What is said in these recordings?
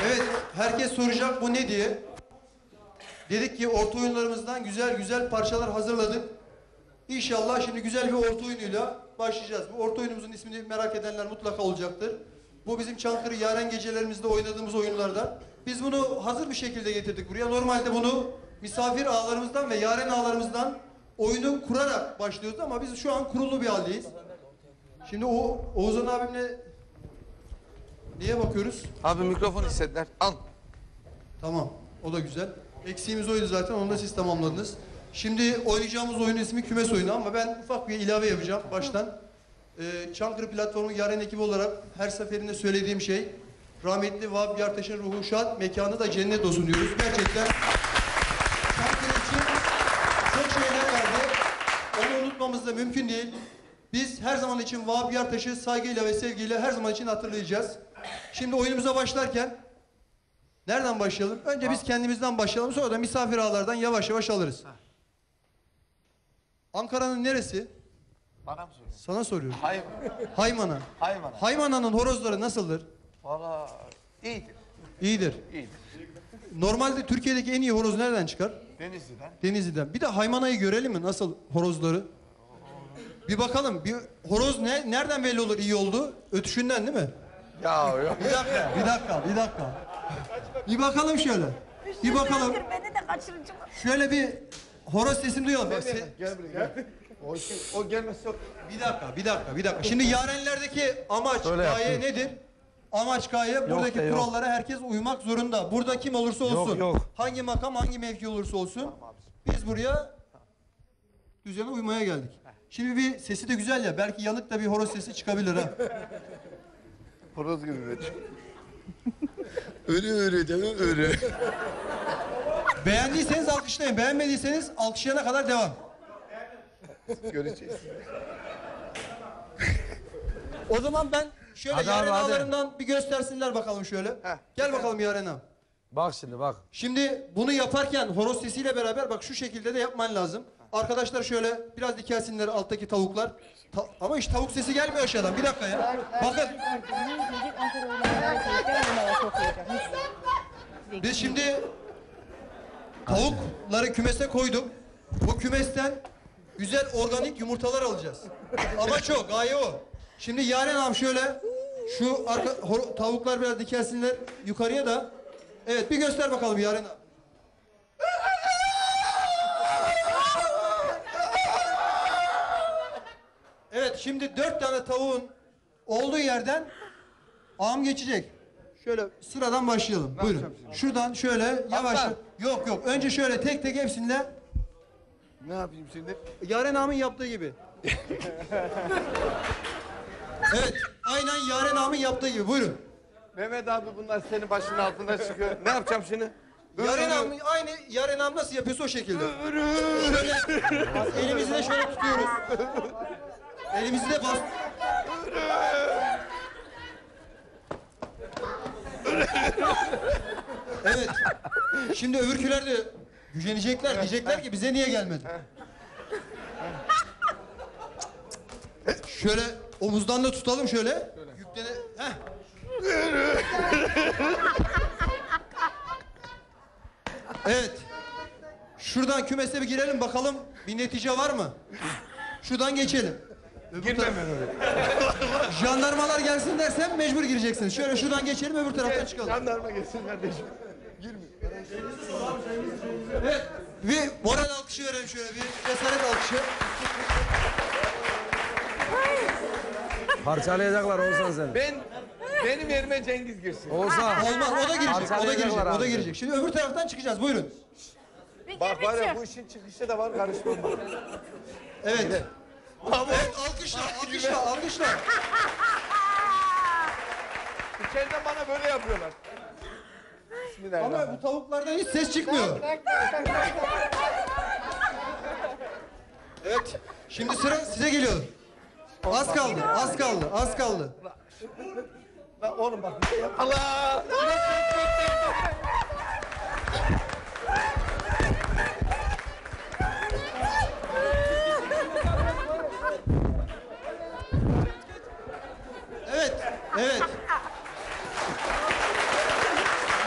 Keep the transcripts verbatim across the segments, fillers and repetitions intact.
Evet, herkes soracak bu ne diye. Dedik ki orta oyunlarımızdan güzel güzel parçalar hazırladık. İnşallah şimdi güzel bir orta oyunuyla başlayacağız. Bu orta oyunumuzun ismini merak edenler mutlaka olacaktır. Bu bizim Çankırı Yaren gecelerimizde oynadığımız oyunlardan. Biz bunu hazır bir şekilde getirdik buraya. Normalde bunu misafir ağalarımızdan ve yaren ağalarımızdan oyunu kurarak başlıyoruz ama biz şu an kurulu bir haldeyiz. Şimdi o Oğuzhan abimle neye bakıyoruz? Abi mikrofon istediler. Al. Tamam. O da güzel. Eksiğimiz oydu zaten. Onu da siz tamamladınız. Şimdi oynayacağımız oyunun ismi kümes oyunu ama ben ufak bir ilave yapacağım baştan. Ee, Çankırı Platformu Yaren ekibi olarak her seferinde söylediğim şey rahmetli Vahap Yartaş'ın ruhu şad, mekanı da cennet olsun diyoruz. Gerçekten Çankırı için çok şeyler verdi. Onu unutmamız da mümkün değil. Biz her zaman için Vahap Yartaş'ı saygıyla ve sevgiyle her zaman için hatırlayacağız. Şimdi oyunumuza başlarken nereden başlayalım? Önce biz kendimizden başlayalım, sonra da misafir ağalardan yavaş yavaş alırız. Ankara'nın neresi? Bana mı soruyorsun? Sana soruyorum. Hayır. Haymana. Haymana. Haymana'nın horozları nasıldır? Valla iyidir. İyidir. İyidir. Normalde Türkiye'deki en iyi horoz nereden çıkar? Denizli'den. Denizli'den. Bir de Haymana'yı görelim mi? Nasıl horozları? Bir bakalım. Bir horoz ne? Nereden belli olur iyi oldu? Ötüşünden değil mi? Ya yok. Bir dakika, bir dakika, bir dakika. Bir bakalım şöyle. Bir bakalım. Beni de kaçırıcı. Şöyle bir horoz sesini duyalım. Bak, se- Gel buraya gel. O, o gelmezse... Bir dakika, bir dakika, bir dakika. Şimdi yarenlerdeki amaç, Öyle gaye yaptım. nedir? Amaç, gaye buradaki de yok. kurallara herkes uymak zorunda. Burada kim olursa olsun. Yok, yok. Hangi makam, hangi mevki olursa olsun. Biz buraya düzene uymaya geldik. Şimdi bir sesi de güzel ya. Belki yanık da bir horoz sesi çıkabilir ha. Horoz gibi üret. Örü örü değil mi? Örü. Beğendiyseniz alkışlayın. Beğenmediyseniz alkışlayana kadar devam. Göreceğiz. O zaman ben şöyle Hadi yaren abi, hadi. ağalarından bir göstersinler bakalım şöyle. Gel bakalım yaren ağam. Bak şimdi bak. Şimdi bunu yaparken horoz sesiyle beraber bak şu şekilde de yapman lazım. Arkadaşlar şöyle biraz dikelsinler alttaki tavuklar. Ta- ama hiç tavuk sesi gelmiyor aşağıdan. Bir dakika ya. Bakın biz şimdi tavukları kümese koyduk. Bu kümesten güzel organik yumurtalar alacağız. Amaç o, gaye o. Şimdi Yaren ağam şöyle şu arka hor- tavuklar biraz dikelsinler yukarıya da. Evet bir göster bakalım Yaren ağam. Evet şimdi dört tane tavuğun olduğu yerden ağam geçecek. Şöyle sıradan başlayalım. Buyurun. Şuradan şöyle yavaş. Yok yok. Önce şöyle tek tek hepsinden. Ne yapayım şimdi? Yaren ağamın yaptığı gibi. Evet. Aynen Yaren ağamın yaptığı gibi. Buyurun. Mehmet abi bunlar senin başının altında çıkıyor. Ne yapacağım şimdi? Yaren ağam aynı Yaren ağam nasıl yapıyorsa o şekilde. Şöyle elimizi de şöyle tutuyoruz. Elimizi de bas. Evet. Şimdi öbürküler de gücenecekler. Diyecekler ki bize niye gelmedi? Şöyle omuzdan da tutalım şöyle. Yüklene... Heh. Evet. Şuradan kümese bir girelim bakalım bir netice var mı? Şuradan geçelim. Girmem öyle. Jandarmalar gelsin dersen mecbur gireceksiniz. Şöyle şuradan geçelim öbür taraftan çıkalım. Jandarma gelsin kardeşim. Evet. Bir moral alkışı verelim şöyle bir cesaret alkışı. Parçalayacaklar Oğuzhan seni. Ben, benim yerime Cengiz girsin. Oğuzhan. Olmaz o da girecek. O da girecek. Parçalayacaklar O da abi. girecek. Şimdi öbür taraftan çıkacağız. Buyurun. Bak var ya bu işin çıkışı da var karışmam bak. Evet. Evet alkışla alkışla alkışla. İçeriden bana böyle yapıyorlar. Bismillahirrahmanirrahim. Ama bu tavuklardan hiç ses çıkmıyor. Evet. Şimdi sıra size geliyor. Az kaldı, az kaldı, az kaldı. Lan oğlum bak bir şey yap. Allah! Evet, evet.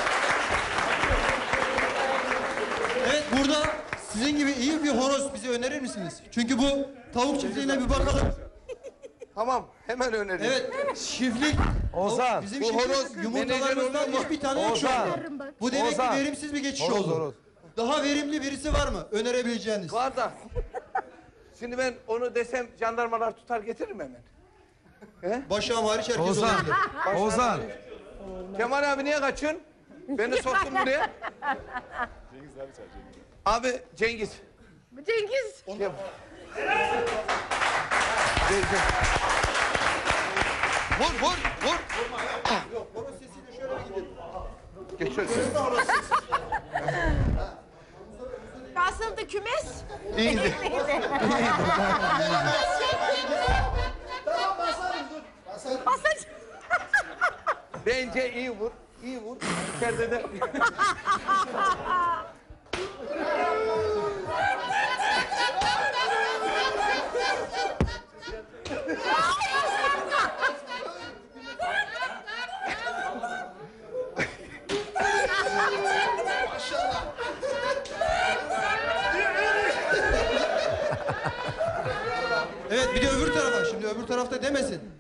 misiniz? Çünkü bu tavuk çiftliğine bir bakalım. Tamam hemen öneriyorum. Evet, çiftlik. Ozan, o bizim bu çiftlik horoz menajer yumurtalarımızdan olur mu? hiçbir tane yok şu Ozan. anda. Bu demek Ozan. ki verimsiz bir geçiş Horoz, oldu. horoz. Daha verimli birisi var mı önerebileceğiniz? Var da. Şimdi ben onu desem jandarmalar tutar getiririm hemen. Başağım hariç herkes Ozan, olabilir. Ozan. Kemal abi niye kaçıyorsun? Beni soktun buraya. Abi Cengiz. Cengiz. Gel. Gel, gel. Vur vur vur. Yok, horoz sesiyle şöyle bir gidelim. Geç şöyle. Nasıldı kümes? İyiydi. Basacak. Bence iyi vur. İyi vur. İçeride de. Evet, bir de öbür tarafa. Şimdi öbür tarafta demesin.